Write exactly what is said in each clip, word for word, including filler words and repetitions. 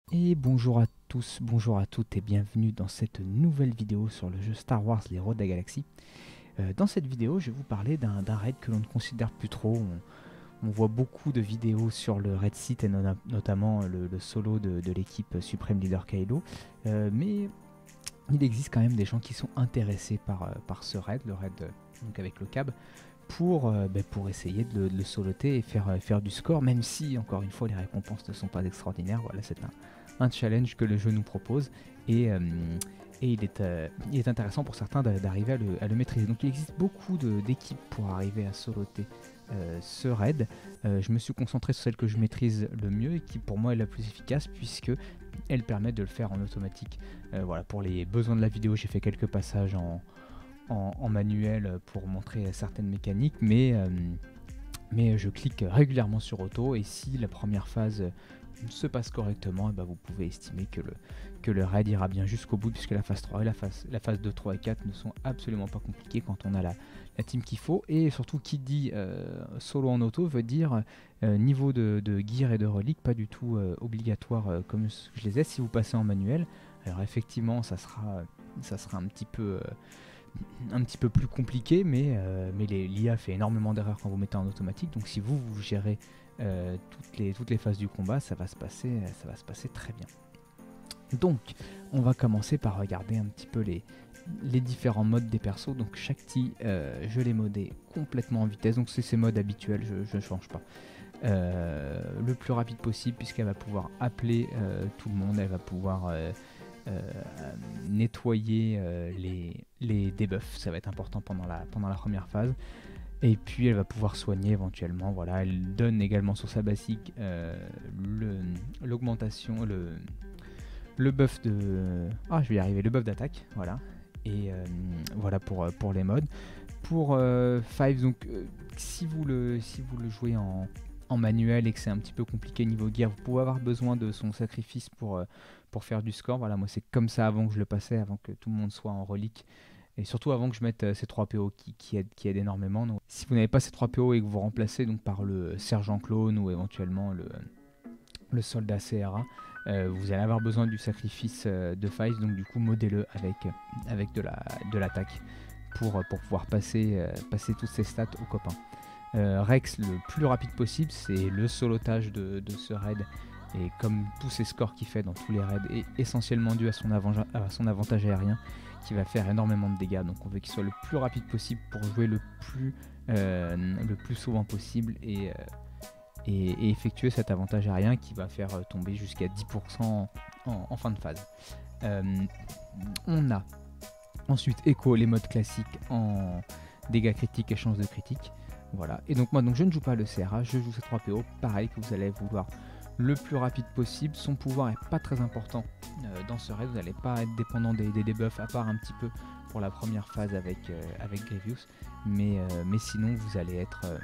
Et bonjour à tous, bonjour à toutes et bienvenue dans cette nouvelle vidéo sur le jeu Star Wars Les Rois de la Galaxie. Euh, dans cette vidéo, je vais vous parler d'un raid que l'on ne considère plus trop. On, on voit beaucoup de vidéos sur le raid site et no notamment le, le solo de, de l'équipe Supreme Leader Kylo. Euh, mais il existe quand même des gens qui sont intéressés par, euh, par ce raid, le raid euh, donc avec le C A B, pour, euh, bah, pour essayer de le, de le soloter et faire, euh, faire du score, même si, encore une fois, les récompenses ne sont pas extraordinaires. Voilà, c'est un, un challenge que le jeu nous propose et, euh, et il, est, euh, il est intéressant pour certains d'arriver à le, à le maîtriser. Donc il existe beaucoup d'équipes pour arriver à soloter euh, ce raid. Euh, je me suis concentré sur celle que je maîtrise le mieux et qui pour moi est la plus efficace puisque elle permet de le faire en automatique. Euh, voilà, pour les besoins de la vidéo, j'ai fait quelques passages en, en, en manuel pour montrer certaines mécaniques, mais, euh, mais je clique régulièrement sur auto et si la première phase se passe correctement, et bah vous pouvez estimer que le, que le raid ira bien jusqu'au bout puisque la phase trois et la phase, la phase deux, trois et quatre ne sont absolument pas compliquées quand on a la, la team qu'il faut. Et surtout, qui dit euh, solo en auto veut dire euh, niveau de, de gear et de reliques pas du tout euh, obligatoire euh, comme je les ai si vous passez en manuel. Alors effectivement, ça sera, ça sera un petit peu... Euh, un petit peu plus compliqué, mais, euh, mais l'I A fait énormément d'erreurs quand vous mettez en automatique, donc si vous, vous gérez euh, toutes, les, toutes les phases du combat, ça va se passer, ça va se passer très bien. Donc, on va commencer par regarder un petit peu les, les différents modes des persos. Donc Shakti, euh, je l'ai modé complètement en vitesse, donc c'est ses modes habituels, je ne change pas. Euh, le plus rapide possible, puisqu'elle va pouvoir appeler euh, tout le monde, elle va pouvoir... Euh, Euh, nettoyer euh, les, les debuffs, ça va être important pendant la, pendant la première phase. Et puis elle va pouvoir soigner éventuellement. Voilà, elle donne également sur sa basique euh, l'augmentation, le, le buff de. Ah, je vais y arriver, le buff d'attaque. Voilà. Et euh, voilà pour, pour les modes. Pour euh, Five, donc euh, si, vous le, si vous le jouez en, en manuel et que c'est un petit peu compliqué niveau gear, vous pouvez avoir besoin de son sacrifice pour, euh, pour faire du score. Voilà, moi c'est comme ça avant que je le passais, avant que tout le monde soit en relique. Et surtout avant que je mette euh, ces trois P O qui, qui, aident, qui aident énormément. Donc, si vous n'avez pas ces trois P O et que vous remplacez donc, par le sergent clone ou éventuellement le, le soldat C R A, euh, vous allez avoir besoin du sacrifice euh, de Five. Donc du coup modez-le avec, avec de l'attaque la, pour, pour pouvoir passer, euh, passer toutes ces stats aux copains. Euh, Rex, le plus rapide possible, c'est le solotage de, de ce raid. Et comme tous ces scores qu'il fait dans tous les raids est essentiellement dû à son, à son avantage aérien qui va faire énormément de dégâts. Donc on veut qu'il soit le plus rapide possible pour jouer le plus, euh, le plus souvent possible et, euh, et, et effectuer cet avantage aérien qui va faire tomber jusqu'à dix pour cent en, en fin de phase. Euh, on a ensuite Echo, les modes classiques en dégâts critiques et chances de critique. Voilà. Et donc moi donc je ne joue pas le C R A, je joue ces trois P O, pareil que vous allez vouloir le plus rapide possible. Son pouvoir n'est pas très important euh, dans ce raid, vous n'allez pas être dépendant des, des debuffs à part un petit peu pour la première phase avec, euh, avec Grievous, mais, euh, mais sinon vous allez être euh,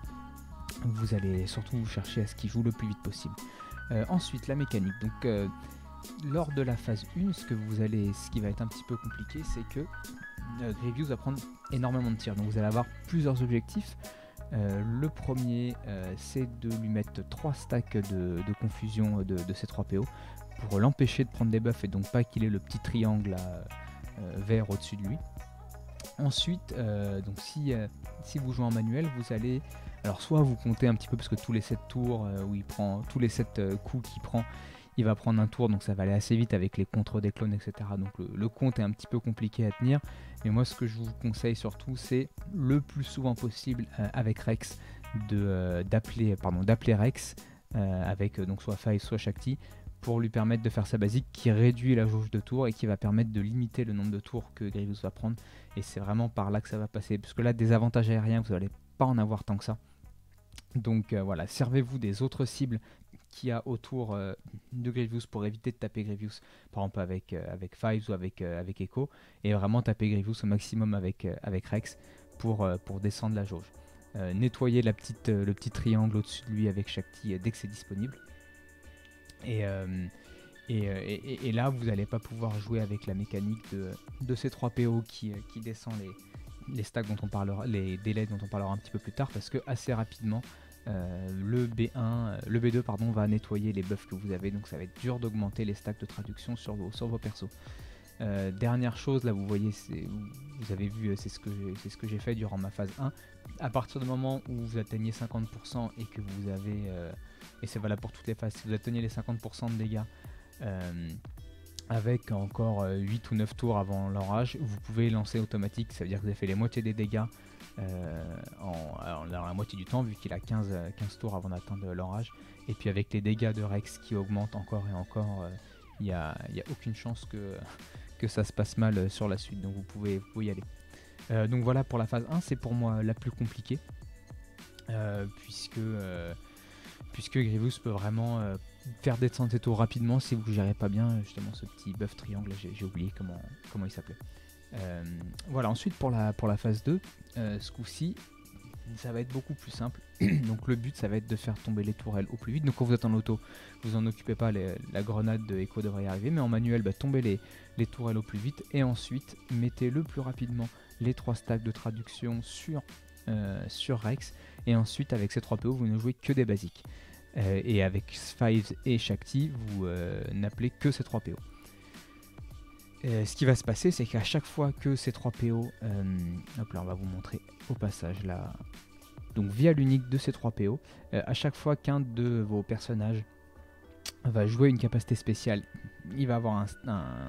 vous allez surtout vous chercher à ce qu'il joue le plus vite possible. Euh, ensuite la mécanique, donc euh, lors de la phase un, ce, que vous allez, ce qui va être un petit peu compliqué, c'est que euh, Grievous va prendre énormément de tirs, donc vous allez avoir plusieurs objectifs. Euh, le premier, euh, c'est de lui mettre trois stacks de, de confusion de, de ces trois P O pour l'empêcher de prendre des buffs et donc pas qu'il ait le petit triangle là, euh, vert au-dessus de lui. Ensuite, euh, donc si, euh, si vous jouez en manuel, vous allez... Alors soit vous comptez un petit peu parce que tous les sept tours euh, où il prend, tous les sept euh, coups qu'il prend, il va prendre un tour, donc ça va aller assez vite avec les contres des clones, et cetera. Donc le, le compte est un petit peu compliqué à tenir. Mais moi, ce que je vous conseille surtout, c'est le plus souvent possible euh, avec Rex euh, d'appeler euh, Rex euh, avec euh, donc soit Five, soit Shakti, pour lui permettre de faire sa basique qui réduit la jauge de tours et qui va permettre de limiter le nombre de tours que Grievous va prendre. Et c'est vraiment par là que ça va passer. Parce que là, des avantages aériens, vous n'allez pas en avoir tant que ça. Donc euh, voilà, servez-vous des autres cibles qu'il y a autour euh, de Grievous pour éviter de taper Grievous, par exemple avec, euh, avec Fives ou avec, euh, avec Echo, et vraiment taper Grievous au maximum avec, euh, avec Rex pour, euh, pour descendre la jauge. Euh, nettoyer la petite, euh, le petit triangle au-dessus de lui avec Shakti euh, dès que c'est disponible. Et, euh, et, euh, et, et là, vous n'allez pas pouvoir jouer avec la mécanique de, de ces trois P O qui, euh, qui descend les, les stacks dont on parlera, les délais dont on parlera un petit peu plus tard, parce que assez rapidement, euh, le B un, le B deux pardon, va nettoyer les buffs que vous avez, donc ça va être dur d'augmenter les stacks de traduction sur vos, sur vos persos. Euh, dernière chose, là vous voyez, vous avez vu, c'est ce que c'est ce que j'ai fait durant ma phase un. À partir du moment où vous atteignez cinquante pour cent et que vous avez, euh, et c'est valable pour toutes les phases, si vous atteignez les cinquante pour cent de dégâts euh, avec encore huit ou neuf tours avant l'orage, vous pouvez lancer automatique, ça veut dire que vous avez fait les moitiés des dégâts euh, en, alors, dans la moitié du temps, vu qu'il a quinze, quinze tours avant d'atteindre l'orage. Et puis avec les dégâts de Rex qui augmentent encore et encore, il euh, n'y a, a aucune chance que, que ça se passe mal sur la suite, donc vous pouvez, vous pouvez y aller. Euh, donc voilà pour la phase un, c'est pour moi la plus compliquée, euh, puisque, euh, puisque Grievous peut vraiment euh, faire descendre ses tours rapidement si vous ne gérez pas bien justement ce petit buff triangle, j'ai oublié comment, comment il s'appelait. Euh, voilà, ensuite pour la, pour la phase deux, euh, ce coup-ci, ça va être beaucoup plus simple. Donc le but, ça va être de faire tomber les tourelles au plus vite. Donc quand vous êtes en auto, vous en occupez pas, les, la grenade de Echo devrait y arriver, mais en manuel, bah, tombez les, les tourelles au plus vite, et ensuite mettez le plus rapidement les trois stacks de traduction sur, euh, sur Rex, et ensuite avec ces trois P O, vous ne jouez que des basiques. Euh, et avec Fives et Shakti, vous euh, n'appelez que ces trois P O. Euh, ce qui va se passer, c'est qu'à chaque fois que ces trois P O, euh, hop là, on va vous montrer au passage là, donc via l'unique de ces trois P O, euh, à chaque fois qu'un de vos personnages va jouer une capacité spéciale, il va avoir un, un,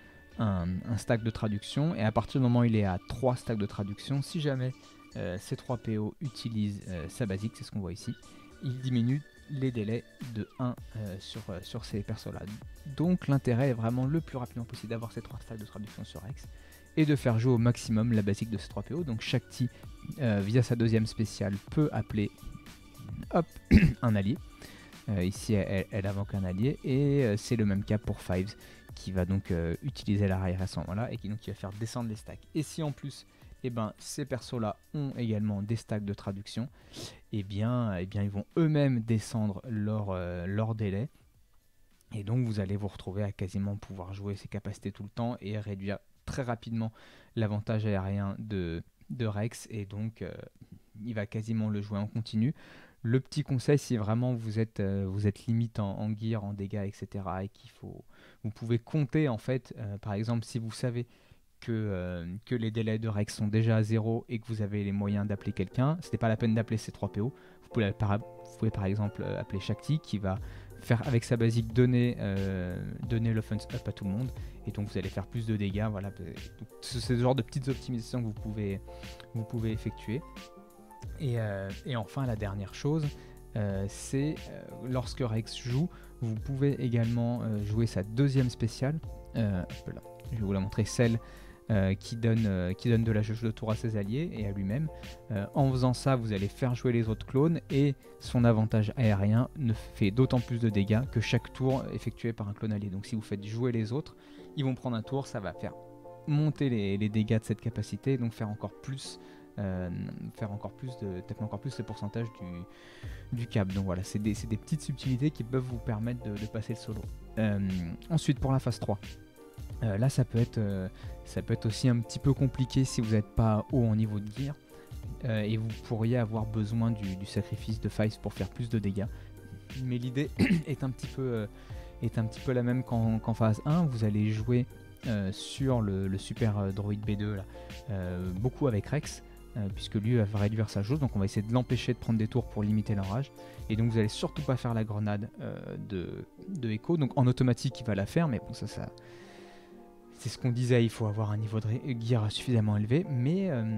un, un stack de traduction, et à partir du moment où il est à trois stacks de traduction, si jamais euh, ces trois P O utilisent euh, sa basique, c'est ce qu'on voit ici, il diminue les délais de un euh, sur, euh, sur ces persos-là. Donc l'intérêt est vraiment le plus rapidement possible d'avoir ces trois stacks de traduction sur Rex et de faire jouer au maximum la basique de ces trois P O. Donc Shakti, euh, via sa deuxième spéciale, peut appeler hop, un allié. Euh, ici, elle, elle invoque un allié, et euh, c'est le même cas pour Fives, qui va donc euh, utiliser l'arrière à ce moment-là, et qui, donc, qui va faire descendre les stacks. Et si en plus, eh ben, ces persos-là ont également des stacks de traduction, eh bien, eh bien ils vont eux-mêmes descendre leur, euh, leur délai. Et donc vous allez vous retrouver à quasiment pouvoir jouer ces capacités tout le temps et réduire très rapidement l'avantage aérien de, de Rex. Et donc euh, il va quasiment le jouer en continu. Le petit conseil, si vraiment vous êtes, euh, vous êtes limite en, en gear, en dégâts, et cetera, et qu'il faut, vous pouvez compter en fait, euh, par exemple si vous savez que, euh, que les délais de Rex sont déjà à zéro et que vous avez les moyens d'appeler quelqu'un, ce n'est pas la peine d'appeler ces trois P O. Vous pouvez, par, vous pouvez par exemple appeler Shakti, qui va faire avec sa basique donner, euh, donner l'offense up à tout le monde, et donc vous allez faire plus de dégâts. Voilà, c'est ce genre de petites optimisations que vous pouvez, vous pouvez effectuer. Et, euh, et enfin la dernière chose, euh, c'est euh, lorsque Rex joue, vous pouvez également euh, jouer sa deuxième spéciale. Euh, là, je vais vous la montrer, celle euh, qui, donne, euh, qui donne de la jauge de tour à ses alliés et à lui-même. Euh, en faisant ça, vous allez faire jouer les autres clones, et son avantage aérien ne fait d'autant plus de dégâts que chaque tour effectué par un clone allié. Donc si vous faites jouer les autres, ils vont prendre un tour, ça va faire monter les, les dégâts de cette capacité, donc faire encore plus Euh, faire encore plus de taper encore plus le pourcentage du, du cap. Donc voilà, c'est des, des petites subtilités qui peuvent vous permettre de, de passer le solo. Euh, ensuite pour la phase trois, euh, là ça peut être euh, ça peut être aussi un petit peu compliqué si vous n'êtes pas haut en niveau de gear, euh, et vous pourriez avoir besoin du, du sacrifice de Fives pour faire plus de dégâts, mais l'idée est un petit peu euh, est un petit peu la même qu'en qu'en phase un. Vous allez jouer euh, sur le, le super euh, droïde B deux là, euh, beaucoup avec Rex, Euh, puisque lui va réduire sa jauge, donc on va essayer de l'empêcher de prendre des tours pour limiter leur rage. Et donc vous allez surtout pas faire la grenade euh, de, de Echo, donc en automatique il va la faire, mais bon ça, ça c'est ce qu'on disait, il faut avoir un niveau de gear suffisamment élevé, mais, euh,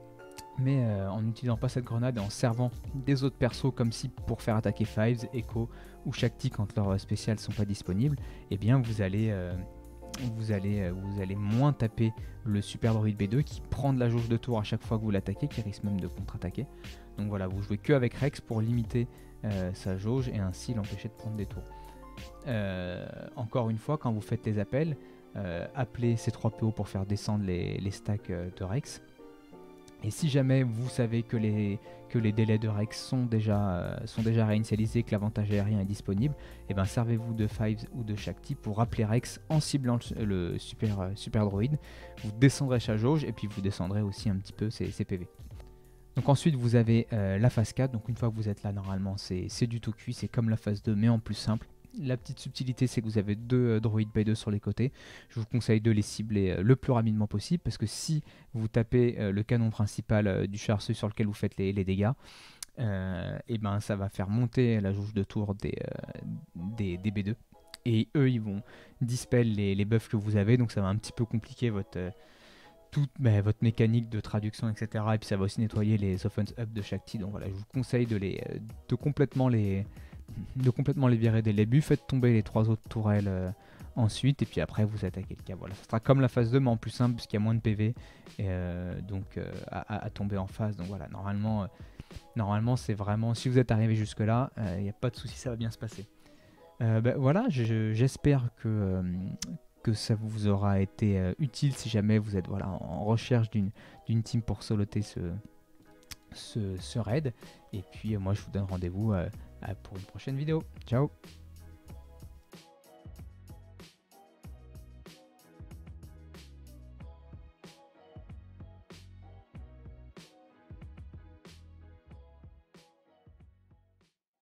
mais euh, en n'utilisant pas cette grenade et en servant des autres persos comme si pour faire attaquer Fives, Echo ou Shakti quand leurs spéciales sont pas disponibles, et eh bien vous allez... Euh, Vous allez, vous allez moins taper le super droïde B deux qui prend de la jauge de tour à chaque fois que vous l'attaquez, qui risque même de contre-attaquer. Donc voilà, vous jouez que avec Rex pour limiter euh, sa jauge et ainsi l'empêcher de prendre des tours. Euh, encore une fois, quand vous faites les appels, euh, appelez ces trois P O pour faire descendre les, les stacks de Rex. Et si jamais vous savez que les, que les délais de Rex sont déjà, euh, sont déjà réinitialisés, que l'avantage aérien est disponible, et ben servez-vous de Fives ou de Shakti pour rappeler Rex en ciblant le, le super, euh, super droïde. Vous descendrez sa jauge et puis vous descendrez aussi un petit peu ses, ses P V. Donc ensuite vous avez euh, la phase quatre, donc une fois que vous êtes là normalement c'est du tout cuit, c'est comme la phase deux mais en plus simple. La petite subtilité c'est que vous avez deux euh, droïdes B deux sur les côtés, je vous conseille de les cibler euh, le plus rapidement possible parce que si vous tapez euh, le canon principal euh, du char sur lequel vous faites les, les dégâts, euh, et ben ça va faire monter la jauge de tour des, euh, des, des B deux et eux ils vont dispel les, les buffs que vous avez, donc ça va un petit peu compliquer votre... Euh, toute bah, votre mécanique de traduction, et cetera. Et puis ça va aussi nettoyer les offense up de chaque team. Donc voilà, je vous conseille de, les, de, complètement, les, de complètement les virer dès le début. Faites tomber les trois autres tourelles euh, ensuite. Et puis après, vous attaquez le cas. Voilà, ça sera comme la phase deux, mais en plus simple, puisqu'il y a moins de P V. Et, euh, donc euh, à, à tomber en phase. Donc voilà, normalement, euh, normalement c'est vraiment... Si vous êtes arrivé jusque-là, il euh, n'y a pas de souci, ça va bien se passer. Euh, bah, voilà, j'espère que... Euh, que ça vous aura été euh, utile si jamais vous êtes voilà, en recherche d'une team pour soloter ce, ce, ce raid. Et puis euh, moi je vous donne rendez-vous euh, pour une prochaine vidéo. Ciao!